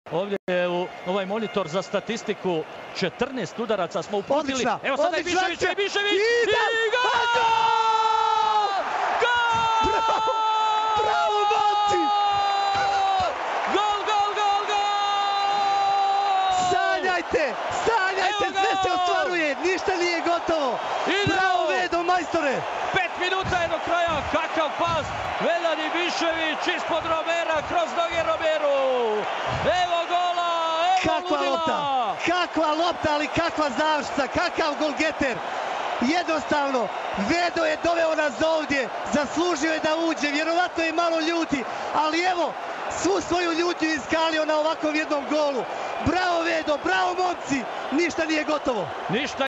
Ovdje je u ovaj monitor za statistiku 14 udaraca smo uputili. Odlična, evo sada je Bišević i gol! Bravo, Monti! Gol! Sanjajte, sve se ostvaruje, ništa nije gotovo. Bravo, Vedo, majstore! 5 minuta je do kraja, kakav pas, Veljani Bišević ispod Romera, kroz noge Romeru. Evo gola, evo ludila. Kakva lopta, ali kakva završca, kakav golgeter. Jednostavno, Vedo je doveo nas ovdje, zaslužio je da uđe, vjerovatno je malo ljuti, ali evo, svu svoju ljutnju iskalio na ovakvom jednom golu. Bravo Vedo, bravo momci, ništa nije gotovo. Ništa